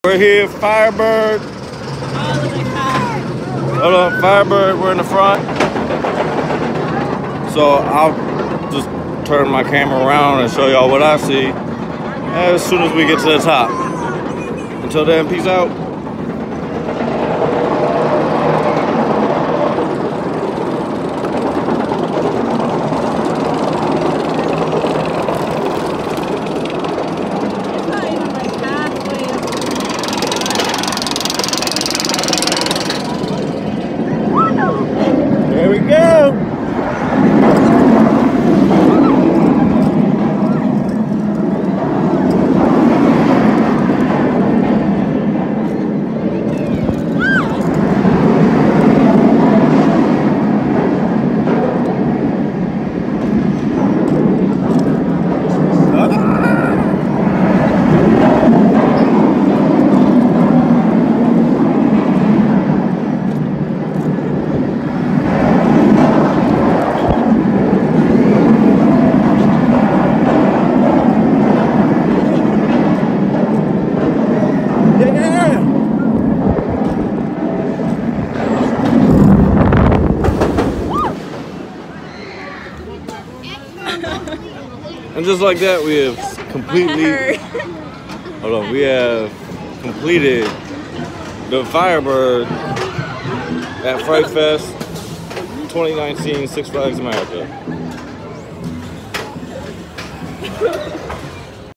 We're here, Firebird. Hold on, Firebird, we're in the front. So I'll just turn my camera around and show y'all what I see as soon as we get to the top. Until then, peace out. There we go. And just like that, we have completely, we have completed the Firebird at Fright Fest 2019 Six Flags America.